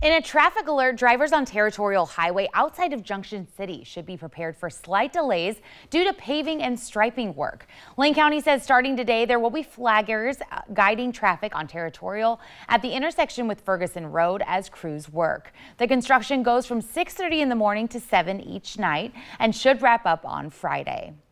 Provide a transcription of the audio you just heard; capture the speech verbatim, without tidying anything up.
In a traffic alert, drivers on Territorial Highway outside of Junction City should be prepared for slight delays due to paving and striping work. Lane County says starting today, there will be flaggers guiding traffic on Territorial at the intersection with Ferguson Road as crews work. The construction goes from six thirty in the morning to seven each night and should wrap up on Friday.